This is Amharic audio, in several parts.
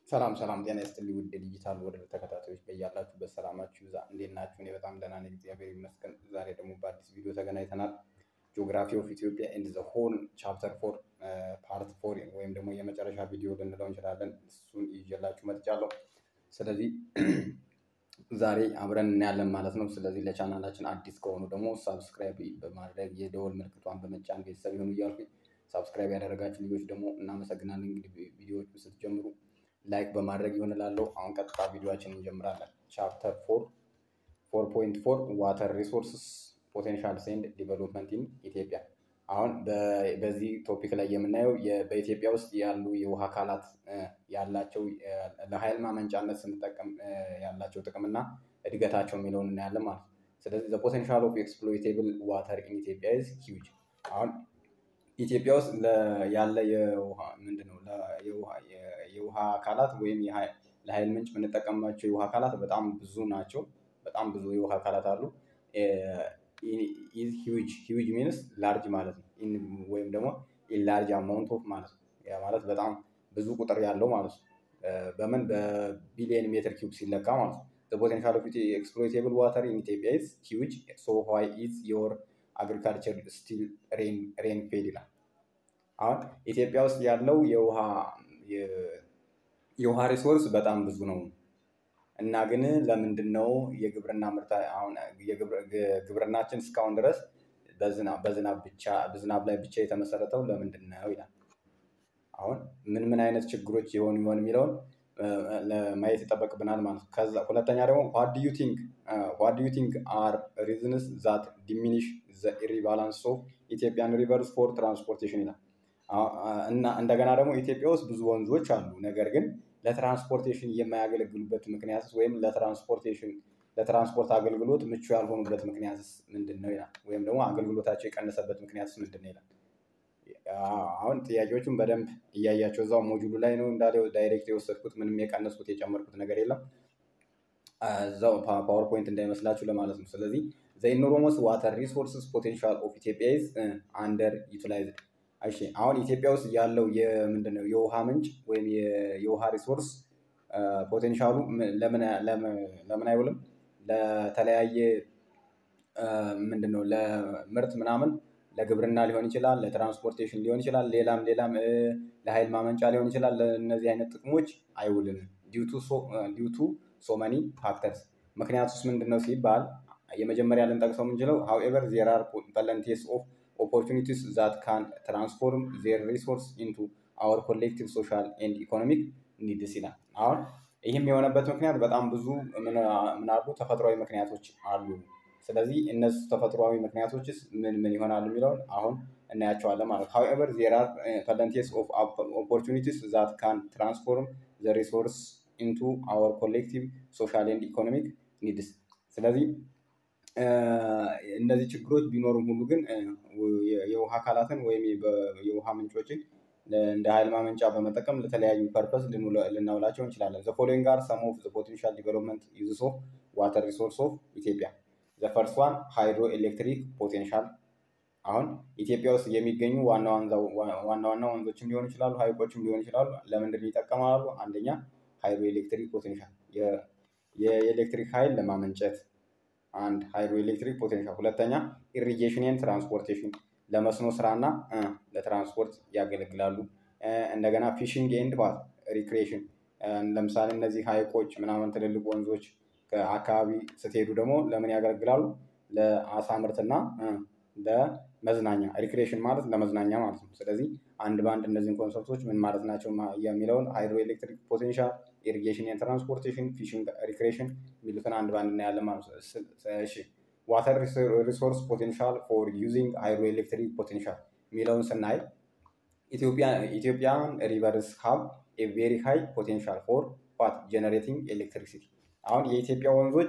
ሰላም ሰላም ጤና ይስጥልኝ ውድ ዲጂታል ወርልድ ተከታታዮች በያላችሁበት ሰላማችሁ ይብዛ። እንዴት ናችሁ? እኔ በጣም ደህና ነኝ፣ እግዚአብሔር ይመስገን። ዛሬ ደግሞ በአዲስ ቪዲዮ ተገናኝተናል። ጂኦግራፊ ኦፍ ኢትዮጵያ ኤንድ ዘ ሆል ቻፕተር ፎር ፓርት ፎር ወይም ደግሞ የመጨረሻ ቪዲዮ ልንለው እንችላለን። እሱን ይዤላችሁ መጥቻለሁ። ስለዚህ ዛሬ አብረን እናያለን ማለት ነው። ስለዚህ ለቻናላችን አዲስ ከሆኑ ደግሞ ሳብስክራይብ በማድረግ የደወል ምልክቷን በመጫን ቤተሰብ ይሁኑ እያልኩኝ ሳብስክራይብ ያደረጋችሁ ልጆች ደግሞ እናመሰግናለን። እንግዲህ ቪዲዮዎቹ ስትጀምሩ ላይክ በማድረግ ይሆን እላለሁ። አሁን ቀጥታ ቪዲዮአችንን እንጀምራለን። ቻፕተር 4.4 ዋተር ሪሶርስስ ፖቴንሻልስ ኤንድ ዲቨሎፕመንት ኢን ኢትዮጵያ። አሁን በዚህ ቶፒክ ላይ የምናየው በኢትዮጵያ ውስጥ ያሉ የውሃ አካላት ያላቸው ለኃይል ማመንጫነት ስንጠቀም ያላቸው ጥቅምና እድገታቸው የሚለውን እናያለን ማለት ነው። ስለዚህ ዘ ፖቴንሻል ኦፍ ኤክስፕሎይቴብል ዋተር ኢን ኢትዮጵያ ኢዝ ሂውጅ። አሁን ኢትዮጵያ ውስጥ ያለ የውሃ አካላት ወይም ለኃይል ምንጭ የምንጠቀምባቸው የውሃ አካላት በጣም ብዙ ናቸው። በጣም ብዙ የውሃ አካላት አሉ። ሂውጅ ሚንስ ላርጅ ማለት ነው። ወይም ደግሞ ላርጅ አማውንት ኦፍ ማለት ነው። ያ ማለት በጣም ብዙ ቁጥር ያለው ማለት ነው። በቢሊየን ሜትር ኪዩብ ሲለካ ማለት ነው። ዘ ፖቴንሻል ኦፍ ኤክስፕሎይቴብል ዋተር ኢን ኢትዮጵያ ኢዝ ሂውጅ ሶ ዋይ ኢዝ ዮር አግሪካልቸር ስቲል ሬን ፌድ ይላል። አሁን ኢትዮጵያ ውስጥ ያለው የውሃ ሪሶርስ በጣም ብዙ ነው እና ግን ለምንድነው የግብርና ምርት አሁን ግብርናችን እስካሁን ድረስ በዝናብ ላይ ብቻ የተመሰረተው ለምንድን ነው ይላል። አሁን ምን አይነት ችግሮች ይሆን የሚለውን ማየት ይጠበቅብናል ማለት ነው። ከዛ ሁለተኛ ደግሞ what do you think are reasons that diminish the rebalance of Ethiopian rivers for transportation ይላል። እና እንደገና ደግሞ ኢትዮጵያ ውስጥ ብዙ ወንዞች አሉ፣ ነገር ግን ለትራንስፖርቴሽን የማያገለግሉበት ምክንያት ወይም ለትራንስፖርት አገልግሎት ምቹ ያልሆኑበት ምክንያት ምንድን ነው ይላል። ወይም ደግሞ አገልግሎታቸው የቀነሰበት ምክንያት ምንድን ነው ይላል። አሁን ጥያቄዎቹን በደንብ እያያቸው እዛው ሞጁሉ ላይ ነው እንዳለው ዳይሬክት የወሰድኩት፣ ምንም የቀነስኩት የጨመርኩት ነገር የለም። እዛው ፓወርፖይንት እንዳይመስላችሁ ለማለት ነው። ስለዚህ ዘ ኢኖርመስ ዋተር ሪሶርስስ ፖቴንሻል ኦፍ ኢትዮጵያ ኢዝ አንደር ዩቲላይዝድ። እሺ አሁን ኢትዮጵያ ውስጥ ያለው ምንድነው የውሃ ምንጭ ወይም የውሃ ሪሶርስ ፖቴንሻሉ ለምን አይውልም? ለተለያየ ምንድነው ለምርት ምናምን ለግብርና ሊሆን ይችላል፣ ለትራንስፖርቴሽን ሊሆን ይችላል፣ ሌላም ለኃይል ማመንጫ ሊሆን ይችላል። ለእነዚህ አይነት ጥቅሞች አይውልም ዲው ቱ ሶ መኒ ፋክተርስ። ምክንያቱስ ምንድነው ሲባል የመጀመሪያ ልንጠቅሰው የምንችለው however there are plenty of opportunities that can transform their resource into our collective social and economic needs ይላል። አሁን ይህም የሆነበት ምክንያት በጣም ብዙ ምናሉ ተፈጥሯዊ ምክንያቶች አሉ። ስለዚህ እነሱ ተፈጥሯዊ ምክንያቶችስ ምን ይሆናሉ የሚለውን አሁን እናያቸዋለን ማለት ነው። however there are plenty of opportunities that can transform the resource into our collective social and economic needs። ስለዚህ እነዚህ ችግሮች ቢኖሩም ሁሉ ግን የውሃ አካላትን ወይም የውሃ ምንጮችን እንደ ኃይል ማመንጫ በመጠቀም ለተለያዩ ፐርፐስ ልናውላቸው እንችላለን። the following are some of the potential development uses of water resource of ኢትዮጵያ። the first one ሃይድሮ ኤሌክትሪክ ፖቴንሻል። አሁን ኢትዮጵያ ውስጥ የሚገኙ ዋና ወንዞችም ሊሆኑ ይችላሉ፣ ሀይቆችም ሊሆኑ ይችላሉ። ለምንድን ይጠቀማሉ? አንደኛ ሃይድሮ ኤሌክትሪክ ፖቴንሻል የኤሌክትሪክ ኃይል ለማመንጨት አንድ ሃይድሮ ኤሌክትሪክ ፖቴንሻል። ሁለተኛ ኢሪጌሽን ኤንድ ትራንስፖርቴሽን ለመስኖ ስራና ለትራንስፖርት ያገለግላሉ። እንደገና ፊሽንግ ኤንድ ሪክሬሽን ለምሳሌ እነዚህ ሀይቆች ምናምን ትልልቅ ወንዞች አካባቢ ስትሄዱ ደግሞ ለምን ያገለግላሉ? ለአሳ ምርትና ለመዝናኛ። ሪክሬሽን ማለት ለመዝናኛ ማለት ነው። ስለዚህ አንድ በአንድ እነዚህን ኮንሰፕቶች ምን ማለት ናቸው የሚለውን ሃይድሮ ኤሌክትሪክ ፖቴንሻል፣ ኢሪጌሽን ኤንድ ትራንስፖርቴሽን፣ ፊሽንግ፣ ሪክሬሽን የሚሉትን አንድ በአንድ እናያለን ማለት ነው። እሺ ዋተር ሪሶርስ ፖቴንሻል ፎር ዩዚንግ ሃይድሮ ኤሌክትሪክ ፖቴንሻል የሚለውን ስናይ ኢትዮጵያን ሪቨርስ ሃቭ ኤ ቬሪ ሃይ ፖቴንሻል ፎር ጀነሬቲንግ ኤሌክትሪሲቲ። አሁን የኢትዮጵያ ወንዞች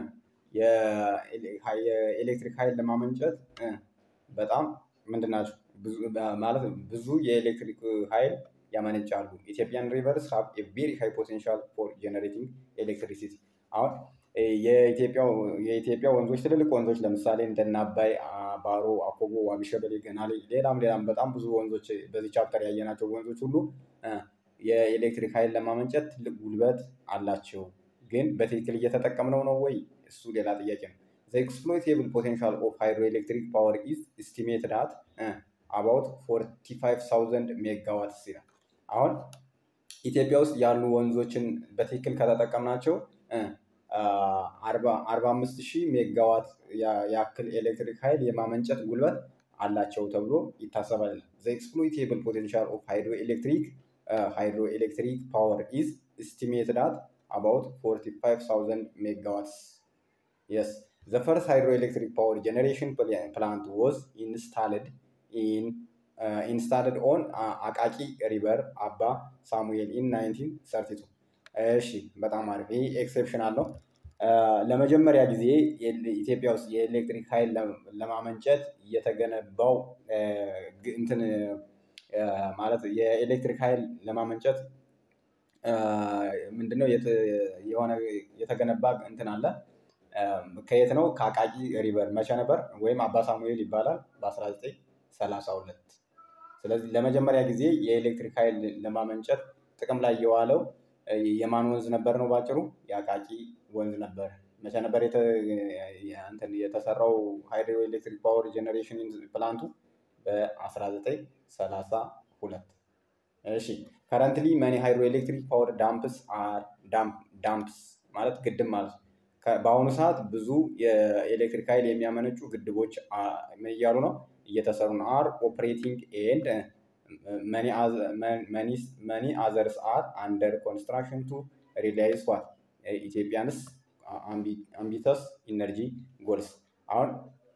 የኤሌክትሪክ ኃይል ለማመንጨት በጣም ምንድን ናቸው ማለት ብዙ የኤሌክትሪክ ኃይል ያመነጫሉ። ኢትዮጵያን ሪቨርስ ሃቭ ኤ ቬሪ ሃይ ፖቴንሻል ፎር ጀነሬቲንግ ኤሌክትሪሲቲ። አሁን የኢትዮጵያ ወንዞች ትልልቅ ወንዞች ለምሳሌ እንደነ አባይ፣ ባሮ፣ አኮቦ፣ ዋቢ ሸበሌ፣ ገናሌ ሌላም በጣም ብዙ ወንዞች በዚህ ቻፕተር ያየናቸው ወንዞች ሁሉ የኤሌክትሪክ ኃይል ለማመንጨት ትልቅ ጉልበት አላቸው። ግን በትክክል እየተጠቀምነው ነው ወይ? እሱ ሌላ ጥያቄ ነው። The exploitable potential of hydroelectric power is estimated at about 45,000 ሜጋዋትስ ይላል። አሁን ኢትዮጵያ ውስጥ ያሉ ወንዞችን በትክክል ከተጠቀምናቸው 45,000 ሜጋዋት ያክል ኤሌክትሪክ ኃይል የማመንጨት ጉልበት አላቸው ተብሎ ይታሰባል። The exploitable potential of hydroelectric power is estimated at about 45,000 megawatts. Yes, the first hydroelectric power generation plant was installed on Akaki River, Abba Samuel in 1932. እሺ በጣም አሪፍ። ይሄ ኤክሴፕሽናል ነው። ለመጀመሪያ ጊዜ ኢትዮጵያ ውስጥ የኤሌክትሪክ ኃይል ለማመንጨት የተገነባው እንትን ማለት የኤሌክትሪክ ኃይል ለማመንጨት ምንድነው የሆነ የተገነባ እንትን አለ። ከየት ነው? ከአቃቂ ሪቨር። መቼ ነበር? ወይም አባ ሳሙኤል ይባላል በ1932። ስለዚህ ለመጀመሪያ ጊዜ የኤሌክትሪክ ኃይል ለማመንጨት ጥቅም ላይ የዋለው የማን ወንዝ ነበር ነው? ባጭሩ የአቃቂ ወንዝ ነበር። መቼ ነበር የተሰራው ሃይድሮ ኤሌክትሪክ ፓወር ጄኔሬሽን ፕላንቱ? በ1932። እሺ ከረንትሊ መኒ ሃይድሮ ኤሌክትሪክ ፓወር ዳምፕስ ማለት ግድብ ማለት ነው። በአሁኑ ሰዓት ብዙ የኤሌክትሪክ ኃይል የሚያመነጩ ግድቦች ምን እያሉ ነው? እየተሰሩ ነው። አር ኦፕሬቲንግ ኤንድ መኒ አዘርስ አር አንደር ኮንስትራክሽን ቱ ሪላይዝ ዋት ኢትዮጵያንስ አምቢተስ ኢነርጂ ጎልስ። አሁን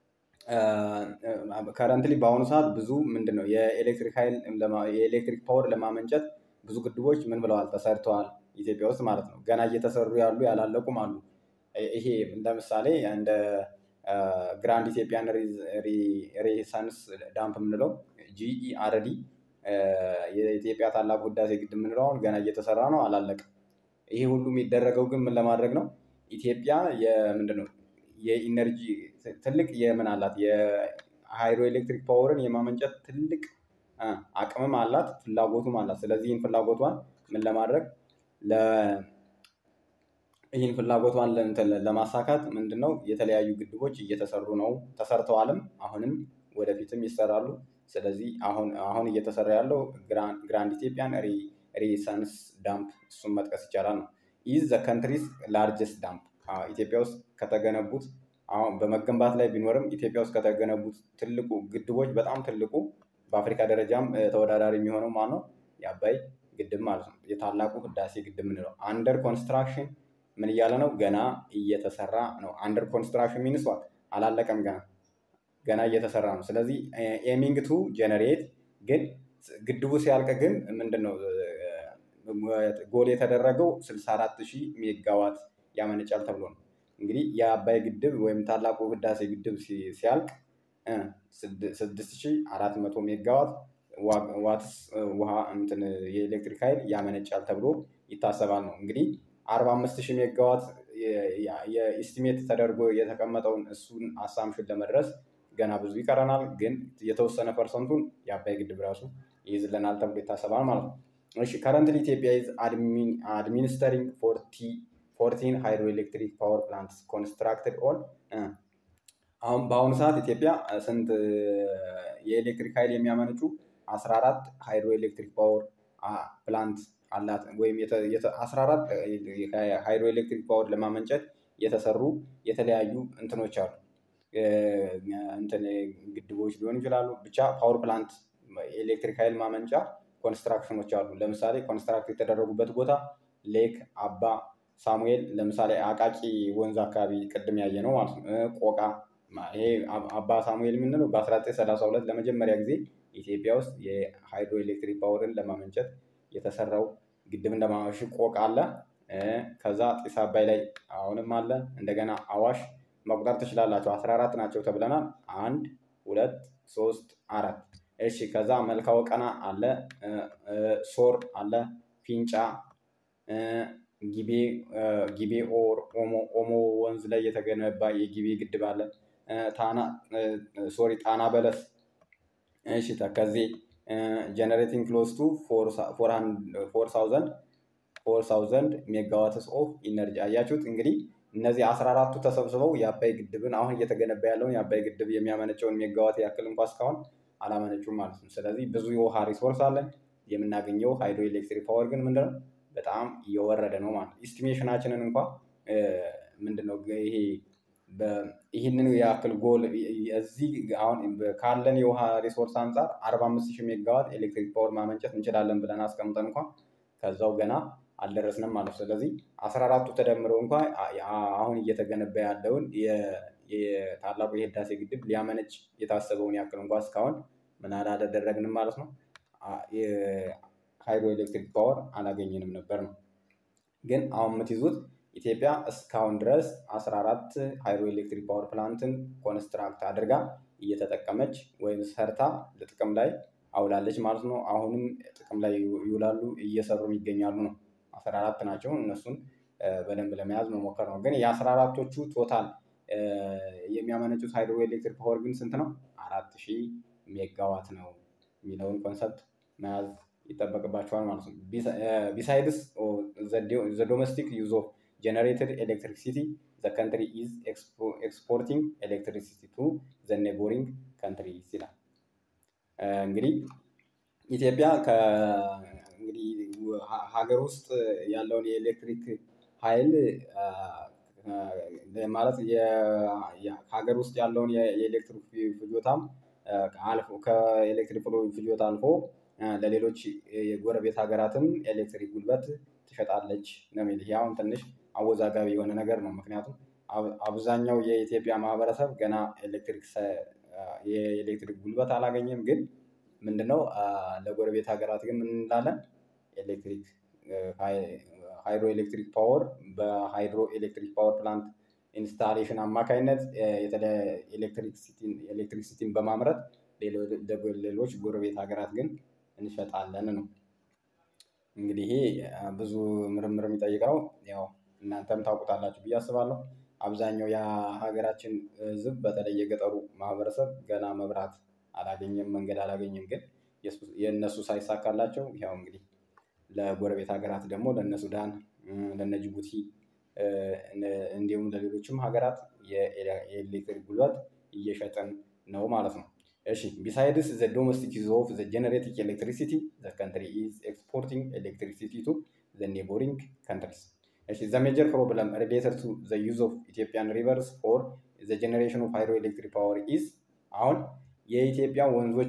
ከረንትሊ በአሁኑ ሰዓት ብዙ ምንድን ነው የኤሌክትሪክ ፓወር ለማመንጨት ብዙ ግድቦች ምን ብለዋል? ተሰርተዋል ኢትዮጵያ ውስጥ ማለት ነው። ገና እየተሰሩ ያሉ ያላለቁም አሉ። ይሄ ለምሳሌ እንደ ግራንድ ኢትዮጵያን ሬኔሳንስ ዳምፕ የምንለው GERD የኢትዮጵያ ታላቁ ህዳሴ ግድብ የምንለው አሁን ገና እየተሰራ ነው፣ አላለቅም። ይሄ ሁሉ የሚደረገው ግን ምን ለማድረግ ነው? ኢትዮጵያ ምንድነው የኢነርጂ ትልቅ የምን አላት? የሃይድሮ ኤሌክትሪክ ፓወርን የማመንጨት ትልቅ አቅምም አላት፣ ፍላጎቱም አላት። ስለዚህ ይህን ፍላጎቷን ምን ለማድረግ ይህን ፍላጎቷን ለማሳካት ምንድነው የተለያዩ ግድቦች እየተሰሩ ነው፣ ተሰርተዋልም፣ አሁንም ወደፊትም ይሰራሉ። ስለዚህ አሁን እየተሰራ ያለው ግራንድ ኢትዮጵያን ሬኔሳንስ ዳምፕ እሱን መጥቀስ ይቻላል ነው። ኢዝ ዘ ካንትሪስ ላርጀስት ዳምፕ ኢትዮጵያ ውስጥ ከተገነቡት አሁን በመገንባት ላይ ቢኖርም ኢትዮጵያ ውስጥ ከተገነቡት ትልቁ ግድቦች በጣም ትልቁ በአፍሪካ ደረጃም ተወዳዳሪ የሚሆነው ማነው? የአባይ ግድብ ማለት ነው። የታላቁ ህዳሴ ግድብ ምንለው አንደር ኮንስትራክሽን ምን እያለ ነው? ገና እየተሰራ ነው። አንደር ኮንስትራክሽን ሚንስ ዋት? አላለቀም፣ ገና እየተሰራ ነው። ስለዚህ ኤሚንግ ቱ ጀነሬት ግን ግድቡ ሲያልቅ ግን ምንድነው ጎል የተደረገው 64,000 ሜጋዋት ያመነጫል ተብሎ ነው። እንግዲህ የአባይ ግድብ ወይም ታላቁ ህዳሴ ግድብ ሲያልቅ 6,400 ሜጋዋት ዋትስ ውሃ የኤሌክትሪክ ኃይል ያመነጫል ተብሎ ይታሰባል ነው። እንግዲህ 45,000 ሜጋዋት የኢስቲሜት ተደርጎ የተቀመጠውን እሱን አሳምሽን ለመድረስ ገና ብዙ ይቀረናል። ግን የተወሰነ ፐርሰንቱን የአባይ ግድብ ራሱ ይይዝልናል ተብሎ ይታሰባል ማለት ነው። እሺ ከረንትሊ ኢትዮጵያ ኢዝ አድሚኒስተሪንግ 14 ሃይድሮ ኤሌክትሪክ ፓወር ፕላንትስ ኮንስትራክትድ ኦን አሁን በአሁኑ ሰዓት ኢትዮጵያ ስንት የኤሌክትሪክ ኃይል የሚያመነጩ 14 ሃይድሮ ኤሌክትሪክ ፓወር ፕላንት አላት። ወይም 14 ሃይድሮ ኤሌክትሪክ ፓወር ለማመንጨት የተሰሩ የተለያዩ እንትኖች አሉ። ግድቦች ሊሆኑ ይችላሉ። ብቻ ፓወር ፕላንት ኤሌክትሪክ ኃይል ማመንጫ ኮንስትራክሽኖች አሉ። ለምሳሌ ኮንስትራክት የተደረጉበት ቦታ ሌክ አባ ሳሙኤል፣ ለምሳሌ አቃቂ ወንዝ አካባቢ ቅድም ያየ ነው ማለት ነው። ቆቃ ይሄ አባ ሳሙኤል የምንለው በ1932 ለመጀመሪያ ጊዜ ኢትዮጵያ ውስጥ የሃይድሮ ኤሌክትሪክ ፓወርን ለማመንጨት የተሰራው ግድብ እንደማዋሽ ቆቃ አለ። ከዛ ጢስ አባይ ላይ አሁንም አለ። እንደገና አዋሽ መቁጠር ትችላላችሁ። 14 ናቸው ተብለናል። 1 2 3 4 እሺ። ከዛ መልካ ወቀና አለ፣ ሶር አለ፣ ፊንጫ፣ ጊቤ ኦሞ ወንዝ ላይ የተገነባ የጊቤ ግድብ አለ። ጣና በለስ፣ እሺ ተከዜ፣ ጀነሬቲንግ ክሎዝ ቱ 4000 ሜጋዋትስ ኦፍ ኢነርጂ። አያችሁት እንግዲህ እነዚህ 14ቱ ተሰብስበው የአባይ ግድብን አሁን እየተገነባ ያለውን የአባይ ግድብ የሚያመነጨውን ሜጋዋት ያክል እንኳ እስካሁን አላመነጩም ማለት ነው። ስለዚህ ብዙ የውሃ ሪሶርስ አለን። የምናገኘው ሃይድሮ ኤሌክትሪክ ፓወር ግን ምንድነው በጣም እየወረደ ነው ማለት ነው። ኢስቲሜሽናችንን እንኳ ምንድነው ይሄ ይህንን ያክል ጎል እዚህ አሁን ካለን የውሃ ሪሶርስ አንጻር 45,000 ሜጋዋት ኤሌክትሪክ ፓወር ማመንጨት እንችላለን ብለን አስቀምጠን እንኳ ከዛው ገና አልደረስንም ማለት ነው። ስለዚህ 14ቱ ተደምረው እንኳ አሁን እየተገነባ ያለውን የታላቁ የህዳሴ ግድብ ሊያመነጭ የታሰበውን ያክል እንኳ እስካሁን ምን አላደረግንም ማለት ነው። የሃይድሮ ኤሌክትሪክ ፓወር አላገኘንም ነበር ነው። ግን አሁን የምትይዙት ኢትዮጵያ እስካሁን ድረስ 14 ሃይድሮ ኤሌክትሪክ ፓወር ፕላንትን ኮንስትራክት አድርጋ እየተጠቀመች ወይም ሰርታ ለጥቅም ላይ አውላለች ማለት ነው። አሁንም ጥቅም ላይ ይውላሉ፣ እየሰሩም ይገኛሉ ነው። 14 ናቸው። እነሱን በደንብ ለመያዝ መሞከር ነው። ግን የ14ቶቹ ቶታል የሚያመነጩት ሃይድሮ ኤሌክትሪክ ፓወር ግን ስንት ነው? 4000 ሜጋዋት ነው የሚለውን ኮንሰፕት መያዝ ይጠበቅባቸዋል ማለት ነው። ቢሳይድስ ዘ ዶሜስቲክ ዩዝ ኦፍ ጀነሬትድ ኤሌክትሪሲቲ ዘ ካንትሪ ኢዝ ኤክስፖርቲንግ ኤሌክትሪሲቲ ቱ ዘ ኔይቦሪንግ ካንትሪስ ይላል። እንግዲህ ኢትዮጵያ እንግዲህ ሀገር ውስጥ ያለውን የኤሌክትሪክ ኃይል ማለት ሀገር ውስጥ ያለውን የኤሌክትሪክ ፍጆታም አልፎ ከኤሌክትሪክ ፍጆታ አልፎ ለሌሎች የጎረቤት ሀገራትም ኤሌክትሪክ ጉልበት ትሸጣለች ነው የሚል። ይሄ አሁን ትንሽ አወዛጋቢ የሆነ ነገር ነው። ምክንያቱም አብዛኛው የኢትዮጵያ ማህበረሰብ ገና የኤሌክትሪክ ጉልበት አላገኘም። ግን ምንድነው ለጎረቤት ሀገራት ግን ምን እንላለን? ኤሌክትሪክ ሃይድሮ ኤሌክትሪክ ፓወር በሃይድሮ ኤሌክትሪክ ፓወር ፕላንት ኢንስታሌሽን አማካኝነት ኤሌክትሪክሲቲን በማምረት ሌሎች ጎረቤት ሀገራት ግን እንሸጣለን ነው። እንግዲህ ይሄ ብዙ ምርምር የሚጠይቅ ነው። ያው እናንተም ታውቁታላችሁ ብዬ አስባለሁ። አብዛኛው የሀገራችን ሕዝብ በተለይ የገጠሩ ማህበረሰብ ገና መብራት አላገኘም፣ መንገድ አላገኘም። ግን የእነሱ ሳይሳካላቸው ያው እንግዲህ ለጎረቤት ሀገራት ደግሞ ለእነ ሱዳን፣ ለእነ ጅቡቲ እንዲሁም ለሌሎችም ሀገራት የኤሌክትሪክ ጉልበት እየሸጥን ነው ማለት ነው። እሺ ቢሳይድስ ዘ ዶሜስቲክ ዩዝ ኦፍ ዘ ጀነሬቲንግ ኤሌክትሪሲቲ ዘ ካንትሪ ኢዝ ኤክስፖርቲንግ ኤሌክትሪሲቲ ቱ ዘ ኔይቦሪንግ ካንትሪስ። እሺ ዘ ሜጀር ፕሮብለም ሪሌትድ ቱ ዘ ዩዝ ኦፍ ኢትዮጵያን ሪቨርስ ፎር ዘ ጀነሬሽን ኦፍ ሃይድሮ ኤሌክትሪክ ፓወር ኢዝ አሁን የኢትዮጵያ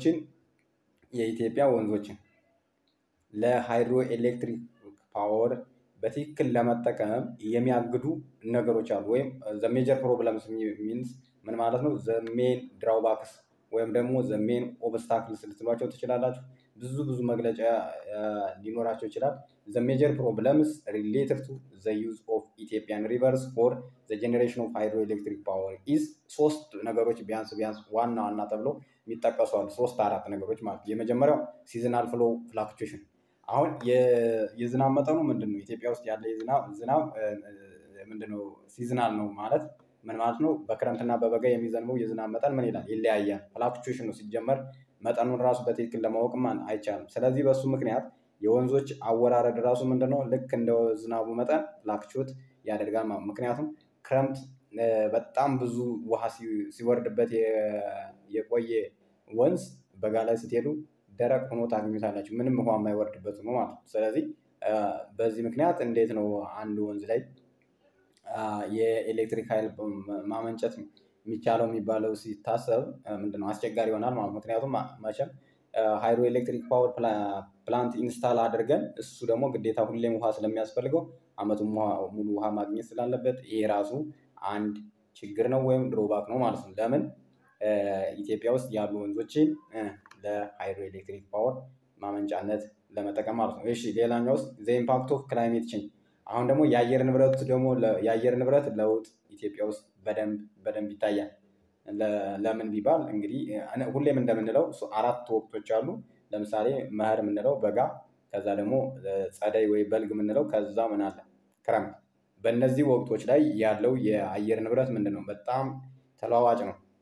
ወንዞችን ለሃይድሮ ኤሌክትሪክ ፓወር በትክክል ለመጠቀም የሚያግዱ ነገሮች አሉ። ወይም ዘ ሜጀር ፕሮብለምስ ሚንስ ምን ማለት ነው? ዘ ሜን ድራውባክስ ወይም ደግሞ ዘ ሜን ኦብስታክልስ ልትሏቸው ትችላላችሁ። ብዙ መግለጫ ሊኖራቸው ይችላል። ዘ ሜጀር ፕሮብለምስ ሪሌትድ ቱ ዘ ዩዝ ኦፍ ኢትዮጵያን ሪቨርስ ፎር ዘ ጀኔሬሽን ኦፍ ሃይድሮ ኤሌክትሪክ ፓወር ኢዝ ሶስት ነገሮች ቢያንስ ዋና ተብሎ የሚጠቀሱ አሉ። 3-4 ነገሮች ማለት። የመጀመሪያው ሲዝናል ፍሎ ፍላክቹዌሽን። አሁን የዝናብ መጠኑ ምንድነው? ኢትዮጵያ ውስጥ ያለ ዝናብ ምንድነው? ሲዝናል ነው ማለት ምን ማለት ነው? በክረምትና በበጋ የሚዘንበው የዝናብ መጠን ምን ይላል? ይለያያል። ፍላክቹዌሽን ነው ሲጀመር። መጠኑን ራሱ በትክክል ለማወቅም አይቻልም። ስለዚህ በሱ ምክንያት የወንዞች አወራረድ ራሱ ምንድነው? ልክ እንደ ዝናቡ መጠን ፍላክቹዌት ያደርጋል ማለት። ምክንያቱም ክረምት በጣም ብዙ ውሃ ሲወርድበት የቆየ ወንዝ በጋ ላይ ስትሄዱ ደረቅ ሆኖ ታገኙታላችሁ። ምንም ውሃ የማይወርድበት ነው ማለት ነው። ስለዚህ በዚህ ምክንያት እንዴት ነው አንድ ወንዝ ላይ የኤሌክትሪክ ኃይል ማመንጨት የሚቻለው የሚባለው ሲታሰብ ምንድነው አስቸጋሪ ይሆናል ማለት ነው። ምክንያቱም መቼም ሃይድሮ ኤሌክትሪክ ፓወር ፕላንት ኢንስታል አድርገን እሱ ደግሞ ግዴታ ሁሌም ውሃ ስለሚያስፈልገው አመቱን ሙሉ ውሃ ማግኘት ስላለበት ይሄ ራሱ አንድ ችግር ነው ወይም ድሮባክ ነው ማለት ነው። ለምን ኢትዮጵያ ውስጥ ያሉ ወንዞችን ለሃይድሮ ኤሌክትሪክ ፓወር ማመንጫነት ለመጠቀም ማለት ነው። እሺ ሌላኛው ውስጥ ዘ ኢምፓክት ኦፍ ክላይሜት ቼንጅ። አሁን ደግሞ የአየር ንብረት ለውጥ ኢትዮጵያ ውስጥ በደንብ ይታያል። ለምን ቢባል እንግዲህ ሁሌም እንደምንለው 4 ወቅቶች አሉ። ለምሳሌ መኸር የምንለው በጋ፣ ከዛ ደግሞ ጸደይ ወይ በልግ የምንለው፣ ከዛ ምን አለ ክረምት። በእነዚህ ወቅቶች ላይ ያለው የአየር ንብረት ምንድነው? በጣም ተለዋዋጭ ነው።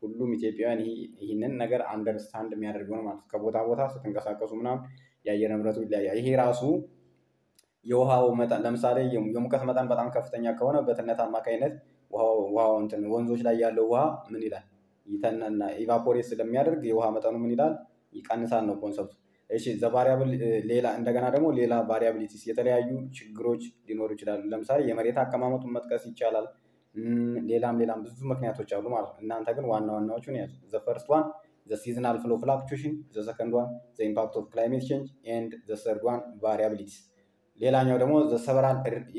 ሁሉም ኢትዮጵያውያን ይህንን ነገር አንደርስታንድ የሚያደርገው ነው ማለት ነው። ከቦታ ቦታ ስትንቀሳቀሱ ምናምን የአየር ንብረቱ ይለያያል። ይሄ ራሱ የውሃው መጠን ለምሳሌ የሙቀት መጠን በጣም ከፍተኛ ከሆነ በትነት አማካኝነት ውሃው እንትን ወንዞች ላይ ያለው ውሃ ምን ይላል? ይተንና ኢቫፖሬት ስለሚያደርግ የውሃ መጠኑ ምን ይላል? ይቀንሳል ነው ኮንሰፕቱ። እሺ ዘ ቫሪያብል ሌላ እንደገና ደግሞ ሌላ ቫሪያብሊቲስ የተለያዩ ችግሮች ሊኖሩ ይችላሉ። ለምሳሌ የመሬት አቀማመጡን መጥቀስ ይቻላል። ሌላም ብዙ ምክንያቶች አሉ ማለት ነው። እናንተ ግን ዋና ዋናዎቹን ያዙ። ዘ ፈርስት ዋን ዘ ሲዝናል ፍሎ ፍላክቹዌሽን፣ ዘ ሰከንድ ዋን ዘ ኢምፓክት ኦፍ ክላይሜት ቼንጅ ኤንድ ዘ ሰርድ ዋን ቫሪያብሊቲስ። ሌላኛው ደግሞ ዘ ሰቨራል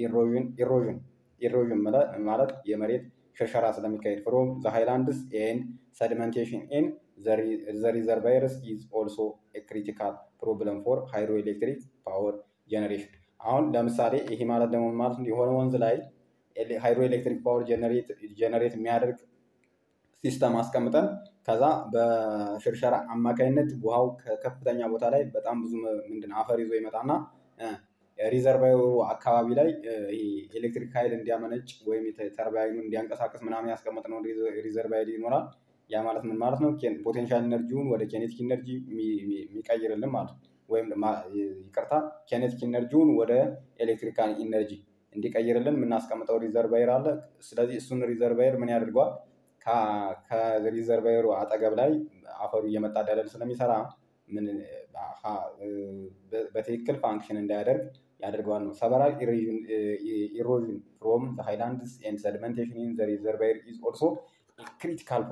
ኢሮዥን ማለት የመሬት ሸርሸራ ስለሚካሄድ ፍሮም ዘ ሃይላንድስ ኤንድ ሰዲመንቴሽን ኤን ዘ ሪዘርቫየርስ ኢዝ ኦልሶ ክሪቲካል ፕሮብለም ፎር ሃይድሮ ኤሌክትሪክ ፓወር ጀነሬሽን። አሁን ለምሳሌ ይሄ ማለት ደግሞ ማለት የሆነ ወንዝ ላይ ሃይድሮ ኤሌክትሪክ ፓወር ጀነሬት የሚያደርግ ሲስተም አስቀምጠን ከዛ በሽርሸራ አማካኝነት ውሃው ከከፍተኛ ቦታ ላይ በጣም ብዙ አፈር ይዞ ይመጣና ሪዘርቫየሩ አካባቢ ላይ ኤሌክትሪክ ኃይል እንዲያመነጭ ወይም ተርባይኑን እንዲያንቀሳቀስ ምናምን ያስቀመጥነው ሪዘርቫየር ይኖራል። ያ ማለት ምን ማለት ነው? ፖቴንሻል ኢነርጂውን ወደ ኬኔቲክ ኢነርጂ የሚቀይርልን ማለት ነው። ወይም ይቅርታ ኬኔቲክ ኢነርጂውን ወደ ኤሌክትሪካል ኢነርጂ እንዲቀይርልን የምናስቀምጠው ሪዘርቫየር አለ። ስለዚህ እሱን ሪዘርቫየር ምን ያደርገዋል? ከሪዘርቫየሩ አጠገብ ላይ አፈሩ እየመጣ ደለል ስለሚሰራ በትክክል ፋንክሽን እንዳያደርግ ያደርገዋል ነው። ሰቨራል ኢሮዥን ፍሮም ዘ ሃይላንድስ ኤንድ ሰዲመንቴሽን ኢን ዘ ሪዘርቫየር ኢዝ ኦልሶ ክሪቲካል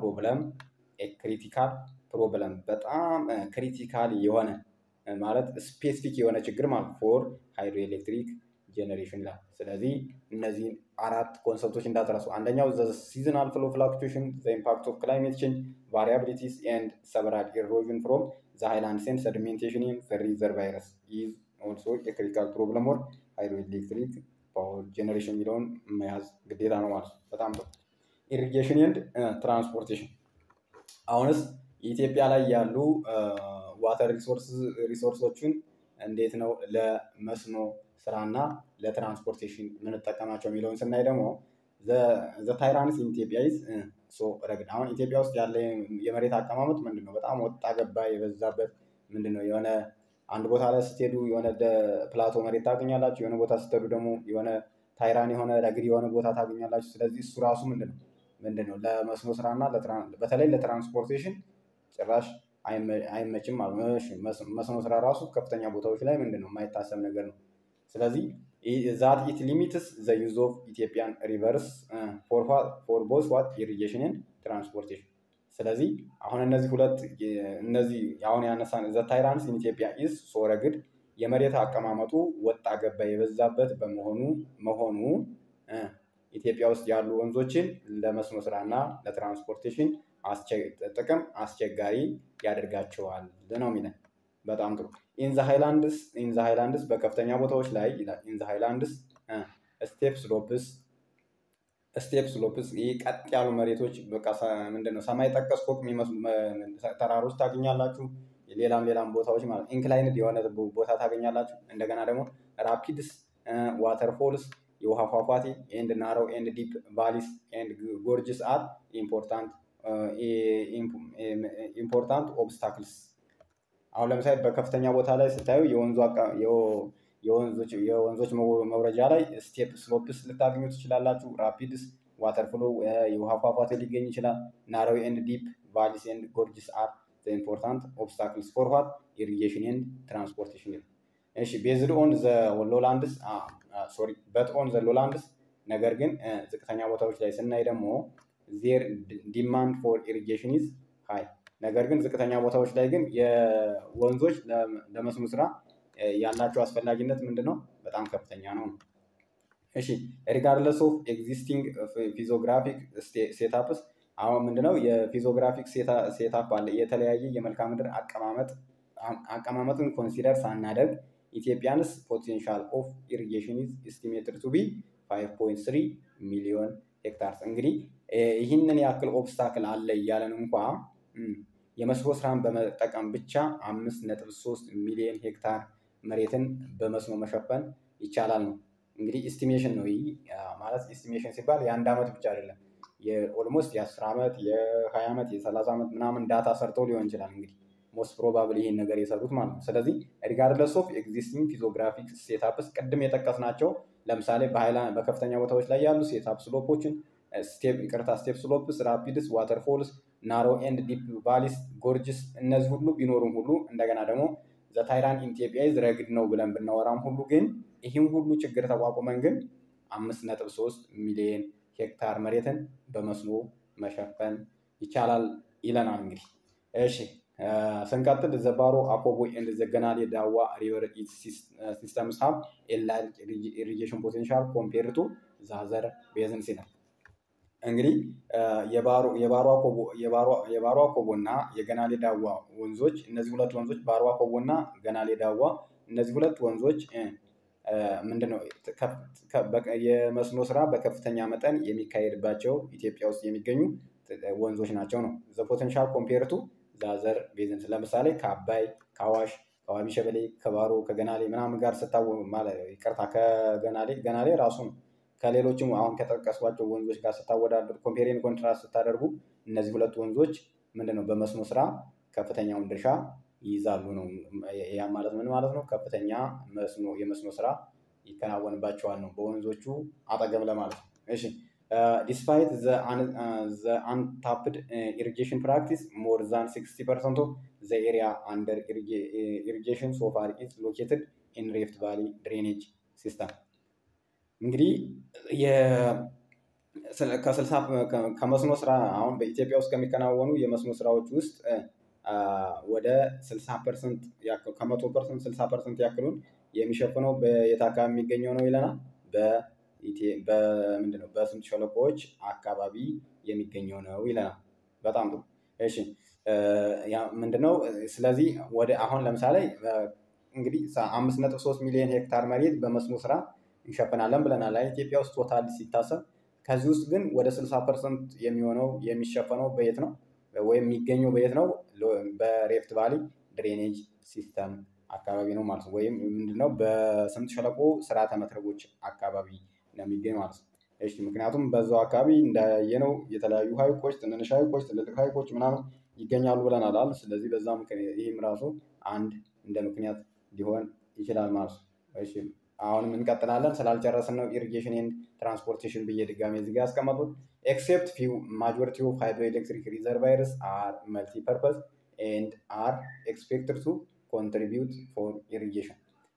ፕሮብለም በጣም ክሪቲካል የሆነ ማለት ስፔሲፊክ የሆነ ችግር ማለት ፎር ሃይድሮ ኤሌክትሪክ ጀነሬሽን ይላል። ስለዚህ እነዚህን አራት ኮንሰፕቶች እንዳትረሱ። አንደኛው ዘ ሲዝናል ፍሎ ፍላክቹዌሽን፣ ዘ ኢምፓክት ኦፍ ክላይሜት ቼንጅ፣ ቫሪያብሊቲስ ኤንድ ሰቨራል ኢሮዥን ፍሮም ዘ ሃይላንድስ ኤንድ ሰዲሜንቴሽን ኢን ዘ ሪዘርቫየርስ ኢዝ ኦልሶ ክሪቲካል ፕሮብለም ፎር ሃይድሮ ኤሌክትሪክ ፓወር ጀነሬሽን የሚለውን መያዝ ግዴታ ነው ማለት ነው። በጣም ጥሩ። ኢሪጌሽን ኤንድ ትራንስፖርቴሽን። አሁንስ ኢትዮጵያ ላይ ያሉ ዋተር ሪሶርሶችን እንዴት ነው ለመስኖ ስራና ለትራንስፖርቴሽን የምንጠቀማቸው የሚለውን ስናይ ደግሞ ዘ ታይራንስ ኢን ኢትዮጵያ ኢዝ ሶ ረግድ። አሁን ኢትዮጵያ ውስጥ ያለ የመሬት አቀማመጥ ምንድነው? በጣም ወጣ ገባ የበዛበት ምንድነው? የሆነ አንድ ቦታ ላይ ስትሄዱ የሆነ ፕላቶ መሬት ታገኛላችሁ። የሆነ ቦታ ስትሄዱ ደግሞ የሆነ ታይራን የሆነ ረግድ የሆነ ቦታ ታገኛላችሁ። ስለዚህ እሱ ራሱ ምንድነው ለመስኖ ስራና በተለይ ለትራንስፖርቴሽን ጭራሽ አይመችም ማለት ነው። መስኖ ስራ ራሱ ከፍተኛ ቦታዎች ላይ ምንድነው የማይታሰብ ነገር ነው። ስለዚህ ዛት ኢት ሊሚትስ ዘ ዩዝ ኦፍ ኢትዮጵያን ሪቨርስ ፎር ቦዝ ዋት ኢሪጌሽን ኤንድ ትራንስፖርቴሽን። ስለዚህ አሁን እነዚህ አሁን ያነሳን ዘ ታይራንስ ኢን ኢትዮጵያ ኢዝ ሶ ረግድ የመሬት አቀማመጡ ወጣ ገባ የበዛበት በመሆኑ ኢትዮጵያ ውስጥ ያሉ ወንዞችን ለመስኖ ስራና ለትራንስፖርቴሽን ጥቅም አስቸጋሪ ያደርጋቸዋል ነው የሚለን። በጣም ጥሩ። ኢን ዘ ሃይላንድስ በከፍተኛ ቦታዎች ላይ ኢን ዘ ሃይላንድስ ስቴፕ ስሎፕስ ይህ ቀጥ ያሉ መሬቶች በቃ ምንድነው ሰማይ ጠቀስ ፎቅ የሚመስሉ ተራሮች ታገኛላችሁ። ሌላም ቦታዎች ማለት ኢንክላይንድ የሆነ ቦታ ታገኛላችሁ። እንደገና ደግሞ ራፒድስ ዋተርፎልስ የውሃ ፏፏቴ ኤንድ ናሮው ኤንድ ዲፕ ቫሊስ ኤንድ ጎርጅስ አር ኢምፖርታንት ኦብስታክልስ። አሁን ለምሳሌ በከፍተኛ ቦታ ላይ ስታዩ የወንዞች መውረጃ ላይ ስቴፕ ስሎፕስ ልታገኙ ትችላላችሁ። ራፒድስ ዋተርፍሎ የውሃ ፏፏቴ ሊገኝ ይችላል። ናሮው ኤንድ ዲፕ ቫሊስ ኤንድ ጎርጅስ አር ዘ ኢምፖርታንት ኦብስታክልስ ፎር ዋት ኢሪጌሽን ኤንድ ትራንስፖርቴሽን። እሺ ቤዝድ ኦን ዘ ሎላንድስ በት ኦን ዘ ሎላንድስ ነገር ግን ዝቅተኛ ቦታዎች ላይ ስናይ ደግሞ ዜር ዲማንድ ፎር ኢሪጌሽን ኢዝ ሃይ። ነገር ግን ዝቅተኛ ቦታዎች ላይ ግን የወንዞች ለመስኖ ስራ ያላቸው አስፈላጊነት ምንድነው? በጣም ከፍተኛ ነው። እሺ ሪጋርድለስ ኦፍ ኤግዚስቲንግ ፊዚዮግራፊክ ሴታፕስ። አሁን ምንድነው የፊዚዮግራፊክ ሴታፕ አለ። የተለያየ የመልክዓ ምድር አቀማመጥን ኮንሲደር ሳናደርግ ኢትዮጵያንስ ፖቴንሻል ኦፍ ኢሪጌሽን ኢዝ ኤስቲሜትድ ቱ ቢ 5.3 ሚሊዮን ሄክታርስ። እንግዲህ ይህንን ያክል ኦብስታክል አለ እያለን እንኳ የመስኖ ስራን በመጠቀም ብቻ 5.3 ሚሊዮን ሄክታር መሬትን በመስኖ መሸፈን ይቻላል ነው። እንግዲህ ኤስቲሜሽን ነው። ይህ ማለት ኤስቲሜሽን ሲባል የአንድ ዓመት ብቻ አይደለም። የኦልሞስት የ10 ዓመት የ20 ዓመት የ30 ዓመት ምናምን ዳታ ሰርተው ሊሆን ይችላል እንግዲህ ሞስት ፕሮባብሊ ይህን ነገር የሰሩት ማለት ነው። ስለዚህ ሪጋርድለስ ኦፍ ኤግዚስቲንግ ፊዚዮግራፊክ ሴታፕስ ቅድም የጠቀስናቸው ለምሳሌ በከፍተኛ ቦታዎች ላይ ያሉ ሴታፕ ስሎፖችን ስቴፕ ስሎፕስ፣ ራፒድስ፣ ዋተርፎልስ፣ ናሮ ኤንድ ዲፕ ቫሊስ፣ ጎርጅስ እነዚህ ሁሉ ቢኖሩም ሁሉ እንደገና ደግሞ ዘታይራን ኢትዮጵያ ረግድ ነው ብለን ብናወራም ሁሉ ግን ይህም ሁሉ ችግር ተቋቁመን ግን 5.3 ሚሊዮን ሄክታር መሬትን በመስኖ መሸፈን ይቻላል ይለናል። እንግዲህ እሺ ስንቀጥል ዘባሮ አኮቦ ኤንድ ዘገናሌ ዳዋ ሪቨር ሲስተምስ ሃቭ ኤ ላርጅ ኢሪጌሽን ፖቴንሻል ኮምፔርድ ቱ ዛዘር ቤዝንስ ይላል። እንግዲህ የባሮ አኮቦ እና የገናሌ ዳዋ ወንዞች እነዚህ ሁለት ወንዞች ባሮ አኮቦ እና ገናሌ ዳዋ እነዚህ ሁለት ወንዞች ምንድነው የመስኖ ስራ በከፍተኛ መጠን የሚካሄድባቸው ኢትዮጵያ ውስጥ የሚገኙ ወንዞች ናቸው ነው። ዘ ፖቴንሻል ኮምፔርድ ቱ ዛዘር ቤዝንስ ለምሳሌ ከአባይ፣ ከአዋሽ፣ ከዋቢ ሸበሌ፣ ከባሮ፣ ከገናሌ ምናምን ጋር ይቅርታ ገናሌ ራሱ ነው ከሌሎችም አሁን ከጠቀስኳቸው ወንዞች ጋር ስታወዳደሩ ኮምፔሪን ኮንትራስት ስታደርጉ እነዚህ ሁለት ወንዞች ምንድነው በመስኖ ስራ ከፍተኛውን ድርሻ ይይዛሉ ነው። ያ ማለት ምን ማለት ነው? ከፍተኛ የመስኖ ስራ ይከናወንባቸዋል ነው በወንዞቹ አጠገብ ለማለት ነው። እሺ ዲስፓይት ዘ አንታፕድ ኢሪጌሽን ፕራክቲስ ሞር ዛን 60% ኦፍ ዘ ኤሪያ አንደር ኢሪጌሽን ሶ ፋር ኢዝ ሎኬትድ ኢን ሪፍት ቫሊ ድሬኔጅ ሲስተም። እንግዲህ ከመስኖ ስራ አሁን በኢትዮጵያ ውስጥ ከሚከናወኑ የመስኖ ስራዎች ውስጥ ወደ 60% ያክል ከ100% 60% ያክሉን የሚሸፍነው በየት አካባቢ የሚገኘው ነው ይለናል። በምንድነው በስምጥ ሸለቆዎች አካባቢ የሚገኘው ነው ይለናል። በጣም ጥሩ። እሺ ምንድነው ስለዚህ ወደ አሁን ለምሳሌ እንግዲህ 5.3 ሚሊዮን ሄክታር መሬት በመስኖ ስራ እንሸፍናለን ብለናል። ኢትዮጵያ ውስጥ ቶታል ሲታሰብ ከዚህ ውስጥ ግን ወደ 60% የሚሆነው የሚሸፈነው በየት ነው ወይም የሚገኘው በየት ነው? በሬፍት ቫሊ ድሬኔጅ ሲስተም አካባቢ ነው ማለት ነው። ወይም ምንድነው በስምጥ ሸለቆ ስርዓተ መድረኮች አካባቢ ነው የሚገኝ ማለት ነው። እሺ ምክንያቱም በዛው አካባቢ እንዳየነው የተለያዩ ሀይቆች፣ ትንንሽ ሀይቆች፣ ትልልቅ ሀይቆች ምናምን ይገኛሉ ብለናል አይደል? ስለዚህ በዛ ምክንያት ይህም ራሱ አንድ እንደ ምክንያት ሊሆን ይችላል ማለት ነው። እሺ አሁንም እንቀጥላለን። ስላልጨረስን ነው ኢሪጌሽን ኤንድ ትራንስፖርቴሽን ብዬ ድጋሜ እዚህ ጋር ያስቀመጡት። ኤክሴፕት ፊው ማጆሪቲ ኦፍ ሃይድሮ ኤሌክትሪክ ሪዘርቫየርስ አር መልቲ ፐርፐስ ኤንድ አር ኤክስፔክትድ ቱ ኮንትሪቢዩት ፎር ኢሪጌሽን።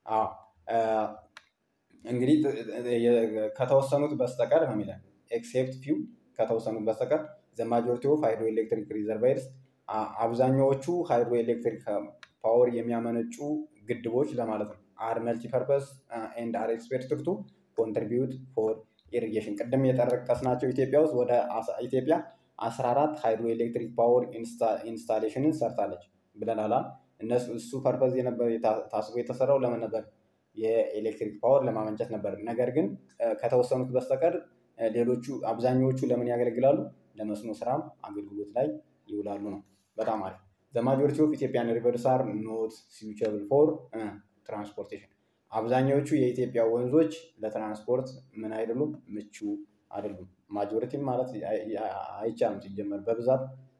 እንግዲህ ከተወሰኑት በስተቀር ነው የሚለን። ኤክሴፕት ፊው ከተወሰኑት በስተቀር ዘ ማጆሪቲ ኦፍ ሃይድሮ ኤሌክትሪክ ሪዘርቫየርስ አብዛኛዎቹ ሃይድሮ ኤሌክትሪክ ፓወር የሚያመነጩ ግድቦች ለማለት ነው። አር መልቲ ፐርፐስ ኤንድ አር ኤክስፔክትድ ቱ ኮንትሪቢዩት ፎር ኢሪጌሽን። ቅድም የጠቀስናቸው ኢትዮጵያ ውስጥ ወደ ኢትዮጵያ 14 ሃይድሮ ኤሌክትሪክ ፓወር ኢንስታሌሽንን ሰርታለች ብለናል። እሱ ፐርፐዝ ታስቦ የተሰራው ለምን ነበር? የኤሌክትሪክ ፓወር ለማመንጨት ነበር። ነገር ግን ከተወሰኑት በስተቀር ሌሎቹ አብዛኛዎቹ ለምን ያገለግላሉ? ለመስኖ ስራም አገልግሎት ላይ ይውላሉ ነው። በጣም አሪፍ። ዘ ማጆሪቲ ኦፍ ኢትዮጵያን ሪቨርስ አር ኖት ሲውቸብል ፎር ትራንስፖርቴሽን። አብዛኛዎቹ የኢትዮጵያ ወንዞች ለትራንስፖርት ምን አይደሉም? ምቹ አይደሉም። ማጆሪቲም ማለት አይቻልም ሲጀመር በብዛት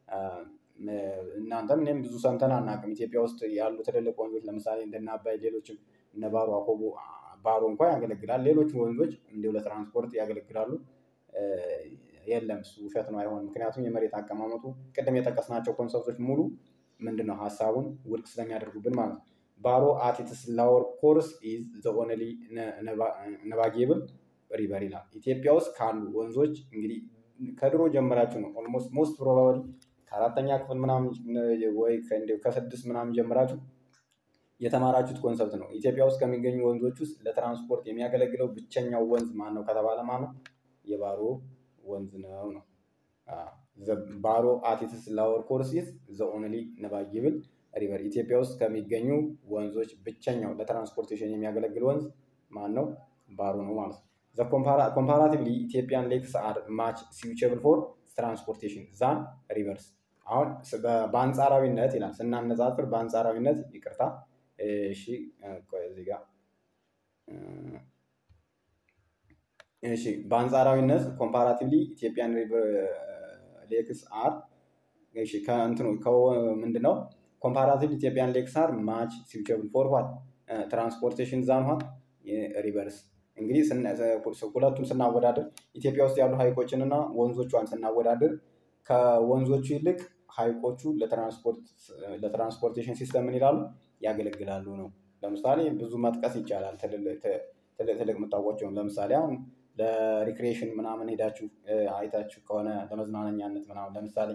እናንተም እኔም ብዙ ሰምተን አናውቅም። ኢትዮጵያ ውስጥ ያሉ ትልልቅ ወንዞች ለምሳሌ እንደነ አባይ፣ ሌሎችም እነ ባሮ አኮቦ፣ ባሮ እንኳን ያገለግላል። ሌሎች ወንዞች እንዲሁ ለትራንስፖርት ያገለግላሉ። የለም እሱ ውሸት ነው፣ አይሆንም። ምክንያቱም የመሬት አቀማመጡ ቅድም የጠቀስናቸው ኮንሰፕቶች ሙሉ ምንድነው ሀሳቡን ውድቅ ስለሚያደርጉብን ማለት ነው። ባሮ አት ኢትስ ላወር ኮርስ ኢዝ ዘ ኦንሊ ነቫጌብል ሪቨር ይላል። ኢትዮጵያ ውስጥ ካሉ ወንዞች እንግዲህ ከድሮ ጀምራችሁ ነው ኦልሞስት ሞስት ፕሮባብሊ ከአራተኛ ክፍል ምናምን ወይ ከስድስት ምናምን ጀምራችሁ የተማራችሁት ኮንሰፕት ነው። ኢትዮጵያ ውስጥ ከሚገኙ ወንዞች ውስጥ ለትራንስፖርት የሚያገለግለው ብቸኛው ወንዝ ማን ነው ከተባለ ማነው? የባሮ ወንዝ ነው። ባሮ አት ኢትስ ላወር ኮርስ ኢዝ ዘ ኦንሊ ነቫጌብል ሪቨር። ኢትዮጵያ ውስጥ ከሚገኙ ወንዞች ብቸኛው ለትራንስፖርቴሽን የሚያገለግል ወንዝ ማን ነው? ባሮ ነው ማለት ነው። ኮምፓራቲቭሊ ኢትዮጵያን ሌክስ አር ማች ሲውቸብል ፎር ትራንስፖርቴሽን ዛን ሪቨርስ። አሁን በአንጻራዊነት ይላል ስናነጻጽር፣ በአንጻራዊነት ይቅርታ። እሺ እዚህ ጋር እሺ በአንጻራዊነት ኮምፓራቲቭሊ ኢትዮጵያን ሌክስ አር እሺ ከእንትኑ ምንድነው ኮምፓራቲቭ ኢትዮጵያን ሌክስ አር ማች ሲውቸብል ፎር ዋት ትራንስፖርቴሽን ዛን ዋት ሪቨርስ። እንግዲህ ሁለቱን ስናወዳድር ኢትዮጵያ ውስጥ ያሉ ሀይቆችን እና ወንዞቿን ስናወዳድር ከወንዞቹ ይልቅ ሀይቆቹ ለትራንስፖርቴሽን ሲስተም ምን ይላሉ ያገለግላሉ ነው። ለምሳሌ ብዙ መጥቀስ ይቻላል። ትልቅ የምታውቋቸውን ለምሳሌ አሁን ለሪክሬሽን ምናምን ሄዳችሁ አይታችሁ ከሆነ ለመዝናኛነት ምናምን ለምሳሌ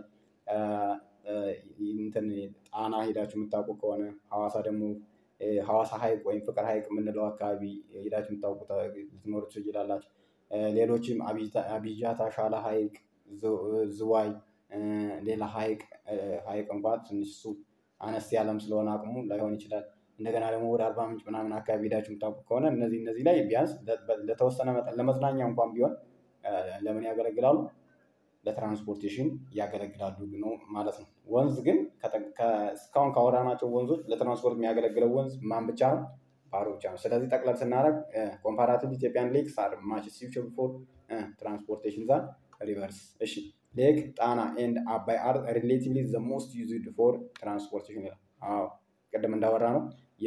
እንትን ጣና ሄዳችሁ የምታውቁ ከሆነ ሐዋሳ ደግሞ ሐዋሳ ሀይቅ ወይም ፍቅር ሀይቅ የምንለው አካባቢ ሄዳችሁ የምታውቁ ልትኖሩ ትችላላችሁ። ሌሎችም አቢጃታ ሻላ ሀይቅ፣ ዝዋይ፣ ሌላ ሀይቅ እንኳን ትንሽ እሱ አነስ ያለም ስለሆነ አቅሙ ላይሆን ይችላል። እንደገና ደግሞ ወደ አርባ ምንጭ ምናምን አካባቢ ሄዳችሁ የምታውቁ ከሆነ እነዚህ ላይ ቢያንስ ለተወሰነ መጠን ለመዝናኛ እንኳን ቢሆን ለምን ያገለግላሉ? ለትራንስፖርቴሽን ያገለግላሉ ነው ማለት ነው። ወንዝ ግን እስካሁን ካወራናቸው ወንዞች ለትራንስፖርት የሚያገለግለው ወንዝ ማን ብቻ ነው? ባሮ ብቻ ነው። ስለዚህ ጠቅለል ስናደርግ ኮምፓራቲቭ ኢትዮጵያን ሌክስ አር ማች ሲውቸብል ፎር ትራንስፖርቴሽን ዛን ሪቨርስ። እሺ ሌክ ጣና ኤንድ አባይ አር ሪሌቲቭሊ ዘ ሞስት ዩዝድ ፎር ትራንስፖርቴሽን ይላል። አዎ ቅድም እንዳወራ ነው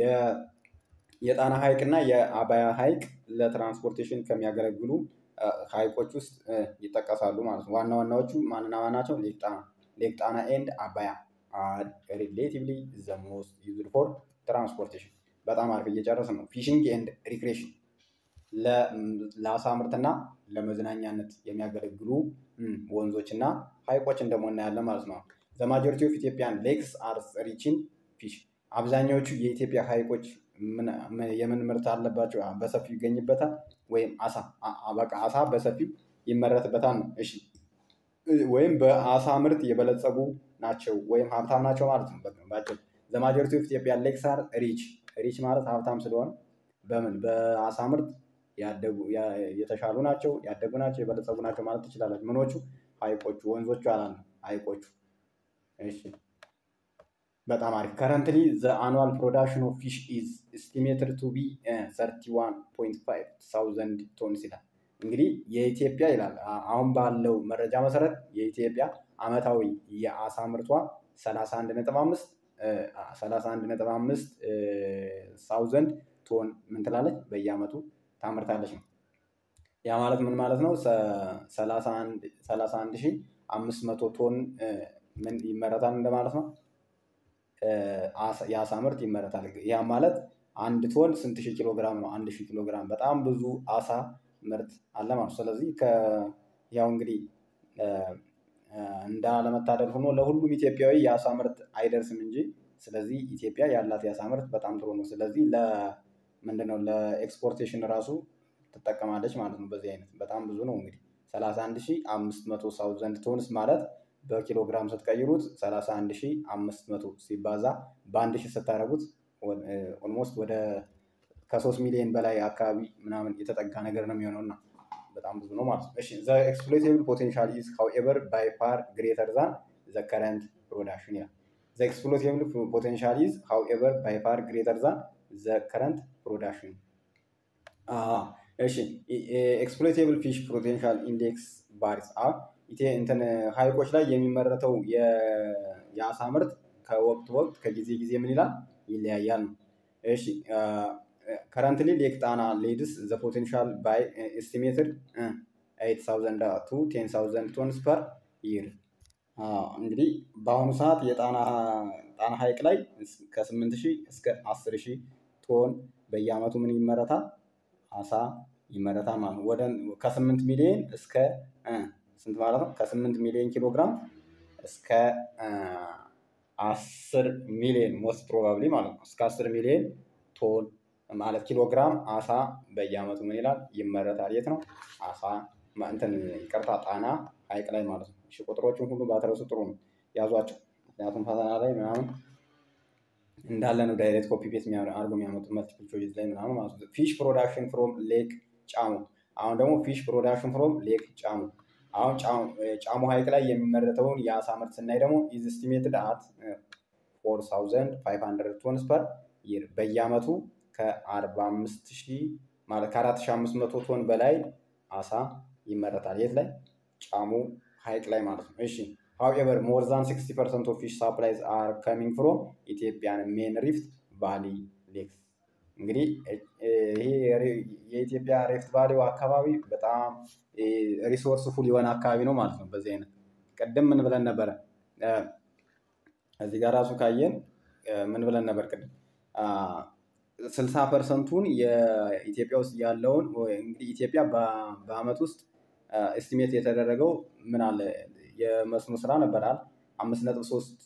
የጣና ሀይቅ እና የአባያ ሀይቅ ለትራንስፖርቴሽን ከሚያገለግሉ ሀይቆች ውስጥ ይጠቀሳሉ ማለት ነው። ዋና ዋናዎቹ ማንና ማን ናቸው? ሌክ ጣና ኤንድ አባያ አር ሪሌቲቭሊ ዘ ሞስት ዩዝድ ፎር ትራንስፖርቴሽን። በጣም አሪፍ እየጨረስን ነው። ፊሽንግ ኤንድ ሪክሬሽን ለአሳ ምርትና ለመዝናኛነት የሚያገለግሉ ወንዞችና ሀይቆችን ደግሞ እናያለን ማለት ነው። ዘ ማጆሪቲ ኦፍ ኢትዮጵያን ሌክስ አር ሪች ኢን ፊሽ። አብዛኛዎቹ የኢትዮጵያ ሀይቆች የምን ምርት አለባቸው? በሰፊው ይገኝበታል ወይም አሳ በሰፊው ይመረትበታል ነው። እሺ ወይም በአሳ ምርት የበለጸጉ ናቸው ወይም ሀብታም ናቸው ማለት ነው። ባጭሩ ዘ ማጆሪቲ ኦፍ ኢትዮጵያን ሌክስ አር ሪች ማለት ሀብታም ስለሆነ በአሳ ምርት የተሻሉ ናቸው፣ ያደጉ ናቸው፣ የበለጸጉ ናቸው ማለት ትችላላችሁ። ምኖቹ? ሀይቆቹ፣ ወንዞቹ አላለም ሀይቆቹ። እሺ በጣም አሪፍ። ከረንትሊ ዘ አኑዋል ፕሮዳክሽን ኦፍ ፊሽ ኢዝ ኤስቲሜትድ ቱ ቢ 31.5 ታውዘንድ ቶንስ ይላል። እንግዲህ የኢትዮጵያ ይላል አሁን ባለው መረጃ መሰረት የኢትዮጵያ አመታዊ የአሳ ምርቷ 31.5 ታውዘንድ ቶን ምን ትላለች በየአመቱ ታምርታለች ነው። ያ ማለት ምን ማለት ነው? 31,500 ቶን ምን ይመረታል እንደማለት ነው። የአሳ ምርት ይመረታል። ያ ማለት አንድ ቶን ስንት ሺህ ኪሎ ግራም ነው? 1000 ኪሎ ግራም። በጣም ብዙ አሳ ምርት አለ ማለት። ስለዚህ ያው እንግዲህ እንዳለመታደል ሆኖ ለሁሉም ኢትዮጵያዊ የአሳ ምርት አይደርስም እንጂ ስለዚህ ኢትዮጵያ ያላት የአሳ ምርት በጣም ጥሩ ነው። ስለዚህ ምንድነው ለኤክስፖርቴሽን ራሱ ትጠቀማለች ማለት ነው። በዚህ አይነት በጣም ብዙ ነው። እንግዲህ 31,500 ታውዘንድ ቶንስ ማለት በኪሎግራም ስትቀይሩት 31,500 ሲባዛ በአንድ ሺህ ስታደርጉት ኦልሞስት ወደ ከ3 ሚሊዮን በላይ አካባቢ ምናምን የተጠጋ ነገር ነው የሚሆነውና በጣም ብዙ ነው ማለት ነው። እሺ ዘ ኤክስፕሎይቴብል ፖቴንሻል ኢዝ ሃውኤቨር ባይ ፋር ግሬተር ዛን ዘ ከረንት ፕሮዳክሽን ይላል። ዘ ኤክስፕሎይቴብል ፖቴንሻል ኢዝ ሃውኤቨር ባይ ፋር ግሬተር ዛን ዘ ከረንት ፕሮዳክሽን። እሺ ኤክስፕሎይቴብል ፊሽ ፖቴንሻል ኢንዴክስ ባሪስ እንትን ሀይቆች ላይ የሚመረተው የአሳ ምርት ከወቅት ወቅት ከጊዜ ጊዜ ምን ይላል ይለያያል ነው። እሺ ከረንትሊ ሌክ ጣና ሌድስ ዘ ፖቴንሻል ባይ ኤስቲሜትድ 8,000 to 10,000 ቶንስ ፐር ይር። እንግዲህ በአሁኑ ሰዓት ጣና ሀይቅ ላይ ከ8,000 እስከ 10,000 ቶን በየአመቱ ምን ይመረታል? አሳ ይመረታል ማለት ነው። ከ8 ሚሊዮን እስከ ስንት ማለት ነው? ከ8 ሚሊዮን ኪሎ ግራም እስከ 10 ሚሊዮን ሞስት ፕሮባብሊ ማለት ነው። እስከ 10 ሚሊዮን ቶን ማለት ኪሎ ግራም አሳ በየአመቱ ምን ይላል ይመረታል። የት ነው? አሳ ይቅርታ ጣና ሀይቅ ላይ ማለት ነው። እሺ ቁጥሮችን ሁሉ ባትረሱ ጥሩ ነው ያዟቸው። ምክንያቱም ፈተና ላይ ምናምን እንዳለ ነው ዳይሬክት ኮፒ ፔስት አድርጎ የሚያመጡ መልቲፕል ቾይስ ላይ ምናምን ማለት ነው። ፊሽ ፕሮዳክሽን ፍሮም ሌክ ጫሙ። አሁን ደግሞ ፊሽ ፕሮዳክሽን ፍሮም ሌክ ጫሙ። አሁን ጫሙ ሀይቅ ላይ የሚመረተውን የአሳ ምርት ስናይ ደግሞ ኢዝ ኤስቲሜትድ አት 4,500 ቶንስ ፐር ይር በየአመቱ ከ45,000 ማለት ከ4,500 ቶን በላይ አሳ ይመረታል። የት ላይ? ጫሞ ሐይቅ ላይ ማለት ነው። እሺ however more than 60% of fish supplies are coming from Ethiopian main rift valley lakes። እንግዲህ ይሄ የኢትዮጵያ ሪፍት ቫሊው አካባቢ በጣም ሪሶርስ ፉል የሆነ አካባቢ ነው ማለት ነው። በዚህ አይነት ቅድም ምን ብለን ነበረ? እዚህ ጋር ራሱ ካየን ምን ብለን ነበር ቅድም? 60%ን የኢትዮጵያ ውስጥ ያለውን እንግዲህ ኢትዮጵያ በአመት ውስጥ ኤስቲሜት የተደረገው ምን አለ የመስኖ ስራ ነበራል 5.3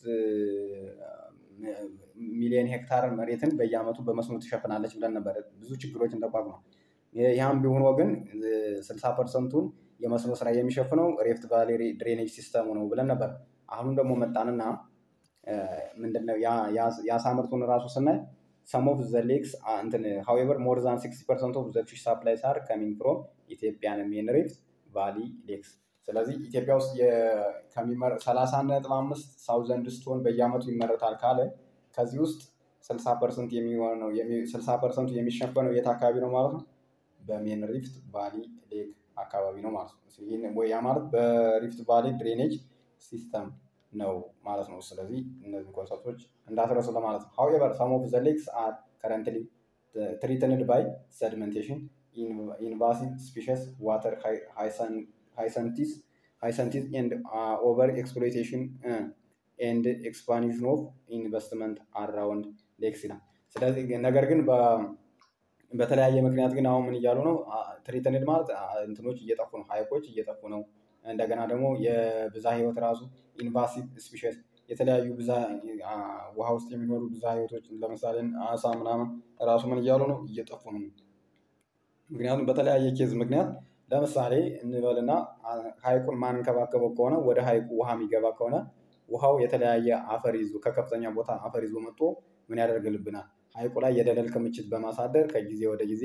ሚሊዮን ሄክታር መሬትን በየአመቱ በመስኖ ትሸፍናለች ብለን ነበር። ብዙ ችግሮችን ተቋቁሟል። ያም ቢሆን ግን 60%ን የመስኖ ስራ የሚሸፍነው ሪፍት ቫሊ ድሬኔጅ ሲስተሙ ነው ብለን ነበር። አሁን ደግሞ መጣንና ምንድነው የአሳ ምርቱን ራሱ ስናይ some of the lakes however more than 60% of the fish supplies are coming from Ethiopian main rift valley lakes። ስለዚህ ኢትዮጵያ ውስጥ ከሚመረ 30.5 ሳውዘንድ ስቶን በየአመቱ ይመረታል ካለ ከዚህ ውስጥ 60% የሚሆነው 60% የሚሸፈነው የት አካባቢ ነው ማለት ነው? በሜን ሪፍት ቫሊ ሌክ አካባቢ ነው ማለት ነው። ይሄን ወይ ያ ማለት በሪፍት ቫሊ ድሬኔጅ ሲስተም ነው ማለት ነው። ስለዚህ እነዚህ ኮንሰፕቶች እንዳትረሱ ለማለት ነው። however some of the lakes are currently threatened by sedimentation, invasive species, water hyacinths and over exploitation and expansion of investment around lakes ይላል። ስለዚህ ነገር ግን በተለያየ ምክንያት ግን አሁን ምን እያሉ ነው? ትሪትንድ ማለት እንትኖች እየጠፉ ነው፣ ሀይቆች እየጠፉ ነው። እንደገና ደግሞ የብዛ ህይወት ራሱ ኢንቫሲቭ ስፒሽስ የተለያዩ ብዛ ውሃ ውስጥ የሚኖሩ ብዛ ህይወቶች ለምሳሌ አሳ ምናምን ራሱ ምን እያሉ ነው? እየጠፉ ነው። ምክንያቱም በተለያየ ኬዝ ምክንያት ለምሳሌ እንበልና ሀይቁን ማንከባከበው ከሆነ ወደ ሀይቁ ውሃ የሚገባ ከሆነ ውሃው የተለያየ አፈር ይዞ ከከፍተኛ ቦታ አፈር ይዞ መጥቶ ምን ያደርግልብናል? ሀይቁ ላይ የደለል ክምችት በማሳደር ከጊዜ ወደ ጊዜ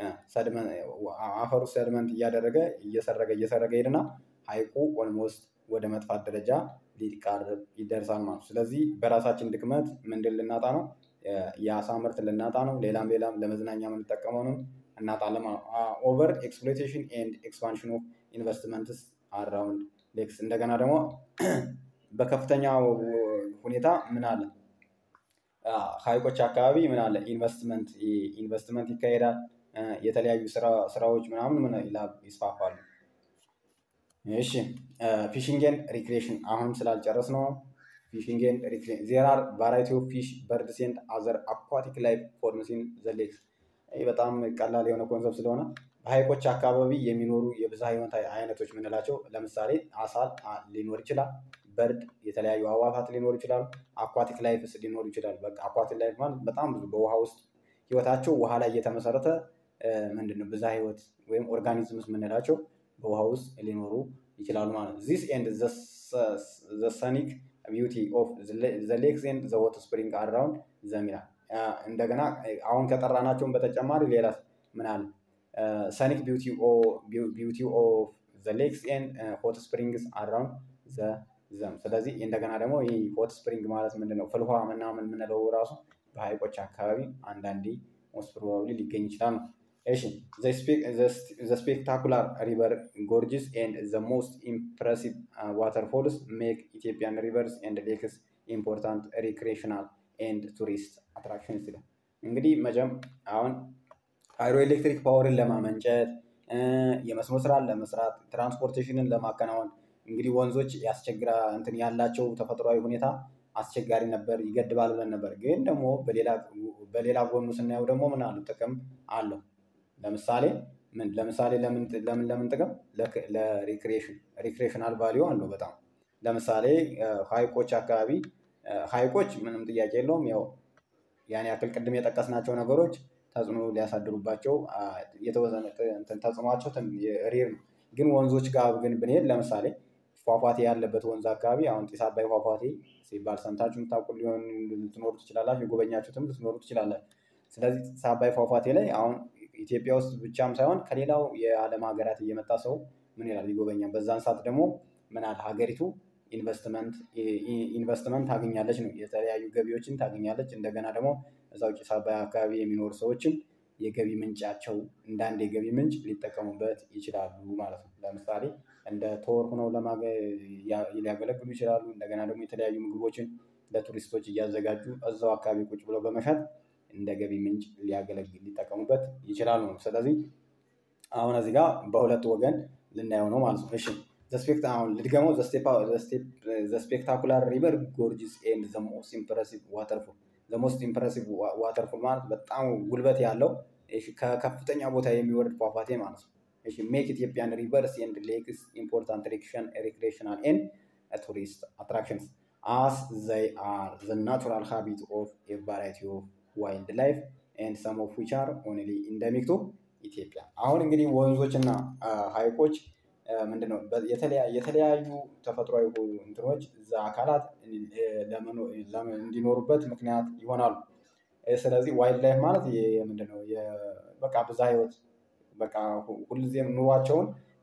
አፈሩ ሰድመንት እያደረገ እየሰረገ ሄድና ሀይቁ ኦልሞስት ወደ መጥፋት ደረጃ ሊቃረብ ይደርሳል ማለት ነው። ስለዚህ በራሳችን ድክመት ምንድን ልናጣ ነው? የአሳ ምርት ልናጣ ነው። ሌላም ለመዝናኛ የምንጠቀመው ነው እናጣለን ማለት ነው። ኦቨር ኤክስፕሎይቴሽን ኤንድ ኤክስፓንሽን ኦፍ ኢንቨስትመንትስ አራውንድ ሌክስ። እንደገና ደግሞ በከፍተኛ ሁኔታ ምን አለ? ሀይቆች አካባቢ ምን አለ? ኢንቨስትመንት ይካሄዳል። የተለያዩ ስራዎች ምናምን ይስፋፋሉ። እሺ ፊሽንግ ኤንድ ሪክሬሽን አሁንም ስላልጨረስ ነው። ፊሽንግ ኤንድ ሪክሬሽን ዜር አር ቫራይቲ ኦፍ ፊሽ በርድስ ኤንድ አዘር አኳቲክ ላይፍ ፎርምስ ኢን ዘ ሌክስ። በጣም ቀላል የሆነ ኮንሰፕት ስለሆነ በሀይቆች አካባቢ የሚኖሩ የብዝሃ ህይወት አይነቶች የምንላቸው ለምሳሌ አሳ ሊኖር ይችላል፣ በርድ የተለያዩ አዋፋት ሊኖሩ ይችላሉ፣ አኳቲክ ላይፍስ ሊኖሩ ይችላሉ። በቃ አኳቲክ ላይፍ ማለት በጣም ብዙ በውሃ ውስጥ ህይወታቸው ውሃ ላይ እየተመሰረተ ምንድነው ብዝሃ ህይወት ወይም ኦርጋኒዝምስ የምንላቸው በውሃ ውስጥ ሊኖሩ ይችላሉ ማለት ነው። ዚስ ኤንድ ዘ ሰኒክ ቢዩቲ ኦፍ ዘ ሌክስ ኤንድ ዘ ሆት ስፕሪንግ አራውንድ ዘም ይላል። እንደገና አሁን ከጠራናቸውን በተጨማሪ ሌላ ምን አለ? ሰኒክ ቢዩቲ ኦፍ ዘ ሌክስ ኤንድ ሆት ስፕሪንግስ አራውንድ ዘም። ስለዚህ እንደገና ደግሞ ይህ ሆት ስፕሪንግ ማለት ምንድነው? ፍልውሃ ምናምን የምንለው ራሱ በሀይቆች አካባቢ አንዳንዴ ሞስት ፕሮባብሊ ሊገኝ ይችላል ነው። እሺ ዘ ስፔክታኩላር ሪቨር ጎርጅስ ኤንድ ዘ ሞስት ኢምፕሬሲቭ ዋተርፎልስ ሜክ ኢትዮጵያን ሪቨርስ ኤንድ ሌክስ ኢምፖርታንት ሪክሬሽናል ኤንድ ቱሪስት አትራክሽንስ ይላል። እንግዲህ አሁን ሃይድሮ ኤሌክትሪክ ፓወርን ለማመንጨት የመስኖ ስራን ለመስራት ትራንስፖርቴሽንን ለማከናወን እንግዲህ ወንዞች ያስቸግራ እንትን ያላቸው ተፈጥሯዊ ሁኔታ አስቸጋሪ ነበር፣ ይገድባል ብለን ነበር። ግን ደግሞ በሌላ ጎኑ ስናየው ደግሞ ምን አለው? ጥቅም አለው። ለምሳሌ ለምን ጥቅም? ለሪክሬሽናል ቫሊዩ አለው በጣም። ለምሳሌ ሀይቆች አካባቢ ሀይቆች ምንም ጥያቄ የለውም ያው ያን ያክል ቅድም የጠቀስናቸው ነገሮች ተጽዕኖ ሊያሳድሩባቸው የተወሰነ ተጽዕኖአቸው ሬር ነው። ግን ወንዞች ጋር ግን ብንሄድ ለምሳሌ ፏፏቴ ያለበት ወንዝ አካባቢ አሁን ጢስ አባይ ፏፏቴ ሲባል ሰምታችሁ የምታውቁ ልትኖሩ ትችላላችሁ፣ የጎበኛችሁትም ልትኖሩ ትችላላችሁ። ስለዚህ ጢስ አባይ ፏፏቴ ላይ አሁን ኢትዮጵያ ውስጥ ብቻም ሳይሆን ከሌላው የዓለም ሀገራት እየመጣ ሰው ምን ይላል? ይጎበኛል። በዛን ሰዓት ደግሞ ምን አለ? ሀገሪቱ ኢንቨስትመንት ታገኛለች ነው፣ የተለያዩ ገቢዎችን ታገኛለች። እንደገና ደግሞ እዛው ጢስ አባይ አካባቢ የሚኖሩ ሰዎችም የገቢ ምንጫቸው እንደ አንድ የገቢ ምንጭ ሊጠቀሙበት ይችላሉ ማለት ነው። ለምሳሌ እንደ ቶር ሆነው ሊያገለግሉ ይችላሉ። እንደገና ደግሞ የተለያዩ ምግቦችን ለቱሪስቶች እያዘጋጁ እዛው አካባቢ ቁጭ ብለው በመሸጥ እንደ ገቢ ምንጭ ሊጠቀሙበት ይችላሉ ነው። ስለዚህ አሁን እዚህ ጋር በሁለት ወገን ልናየው ነው ማለት ነው። እሺ አሁን ልድገመው። ዘ ስፔክታኩላር ሪቨር ጎርጅስ ኤንድ ዘ ሞስት ኢምፕረሲቭ ዋተርፉል። ዘ ሞስት ኢምፕረሲቭ ዋተርፉል ማለት በጣም ጉልበት ያለው ከከፍተኛ ቦታ የሚወርድ ፏፏቴ ማለት ነው። እሺ ሜክ ኢትዮጵያን ሪቨርስ ኤንድ ሌክስ ኢምፖርታንት ሬክሬሽናል ኤንድ ቱሪስት አትራክሽንስ አስ ዘይ አር ዘ ናቹራል ሃቢት ኦፍ ኤ ቫራይቲ ኦፍ ዋይልድ ላይፍ ኤንድ ሰም ኦፍ ዊች አር ኦንሊ ኢንደሚክ ቱ ኢትዮጵያ። አሁን እንግዲህ ወንዞችና ሐይቆች ምንድነው የተለያዩ ተፈጥሯዊ እንትኖች እዛ አካላት እንዲኖሩበት ምክንያት ይሆናሉ። ስለዚህ ዋይልድ ላይፍ ማለት ምንድነው በቃ ብዝሃ ህይወት በቃ ሁልጊዜም ኑሯቸውን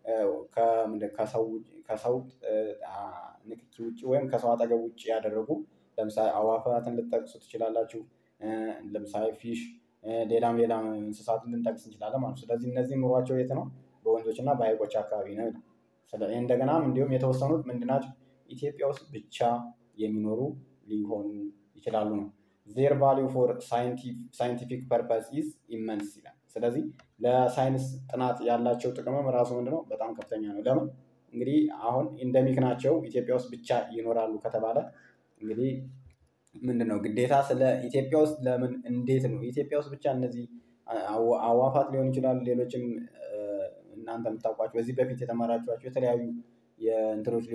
ከሰው ንክኪ ውጭ ወይም ከሰው አጠገብ ውጭ ያደረጉ ለምሳሌ አዕዋፋትን ልትጠቅሱ ትችላላችሁ። ለምሳሌ ፊሽ ሌላም እንስሳትን ልንጠቅስ እንችላለን ማለት ነው። ስለዚህ እነዚህ ኑሯቸው የት ነው? በወንዞች እና በሐይቆች አካባቢ ነው። እንደገናም እንዲሁም የተወሰኑት ምንድናቸው? ኢትዮጵያ ውስጥ ብቻ የሚኖሩ ሊሆኑ ይችላሉ ነው። ዜር ቫሊዩ ፎር ሳይንቲፊክ ፐርፐስ ኢዝ ኢመንስ ይላል። ስለዚህ ለሳይንስ ጥናት ያላቸው ጥቅምም ራሱ ምንድነው? በጣም ከፍተኛ ነው። ለምን እንግዲህ አሁን ኢንደሚክ ናቸው ኢትዮጵያ ውስጥ ብቻ ይኖራሉ ከተባለ እንግዲህ ምንድነው ግዴታ ስለ ኢትዮጵያ ውስጥ ለምን እንዴት ነው ኢትዮጵያ ውስጥ ብቻ እነዚህ አዕዋፋት ሊሆኑ ይችላሉ። ሌሎችም እናንተ የምታውቋቸው በዚህ በፊት የተማራችኋቸው የተለያዩ የእንትኖች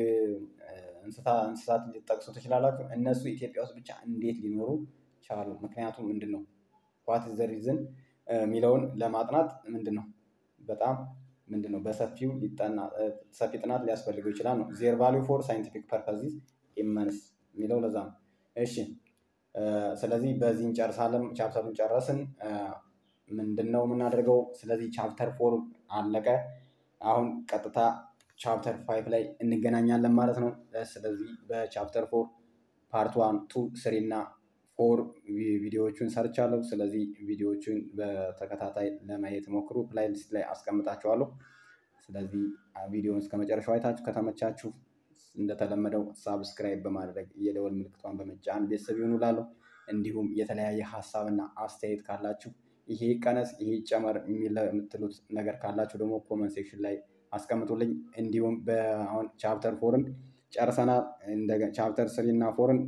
እንስሳት ልትጠቅሱ ትችላላችሁ። እነሱ ኢትዮጵያ ውስጥ ብቻ እንዴት ሊኖሩ ቻሉ? ምክንያቱም ምንድነው ዋት ኢዝ ዘ ሪዝን የሚለውን ለማጥናት በጣም በሰፊው ሰፊ ጥናት ሊያስፈልገው ይችላል ነው። ዜር ቫሊዩ ፎር ሳይንቲፊክ ፐርፐስ ኢዝ ኢመንስ የሚለው ለዛ ነው። እሺ ስለዚህ በዚህ እንጨርሳለን። ቻፕተሩን ጨረስን። ምንድነው የምናደርገው? ስለዚህ ቻፕተር 4 አለቀ። አሁን ቀጥታ ቻፕተር 5 ላይ እንገናኛለን ማለት ነው። ስለዚህ በቻፕተር 4 ፓርት 1 2 3 እና 4 ቪዲዮዎቹን ሰርቻለሁ። ስለዚህ ቪዲዮዎቹን በተከታታይ ለማየት ሞክሩ። ፕሌይሊስት ላይ አስቀምጣቸዋለሁ። ስለዚህ ቪዲዮውን እስከ መጨረሻው አይታችሁ ከተመቻችሁ እንደተለመደው ሳብስክራይብ በማድረግ የደወል ምልክቷን በመጫን ቤተሰብ ይሁኑ እላለሁ። እንዲሁም የተለያየ ሀሳብና አስተያየት ካላችሁ ይሄ ቀነስ ይሄ ጨመር የምትሉት ነገር ካላችሁ ደግሞ ኮመንት ሴክሽን ላይ አስቀምጡልኝ። እንዲሁም አሁን ቻፕተር 4ን ጨርሰናል። ቻፕተር 3 እና 4ን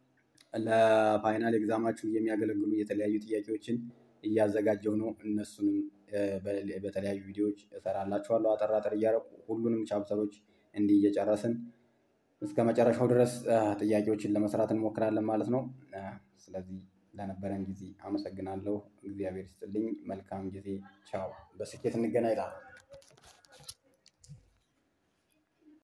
ለፋይናል ኤግዛማችሁ የሚያገለግሉ የተለያዩ ጥያቄዎችን እያዘጋጀው ነው። እነሱንም በተለያዩ ቪዲዮዎች እሰራላችኋለሁ። አጠር እያደረኩ ሁሉንም ቻፕተሮች እንዲህ እየጨረስን እስከ መጨረሻው ድረስ ጥያቄዎችን ለመስራት እንሞክራለን ማለት ነው። ስለዚህ ለነበረን ጊዜ አመሰግናለሁ። እግዚአብሔር ይስጥልኝ። መልካም ጊዜ። ቻው። በስኬት እንገናኝ እላለሁ።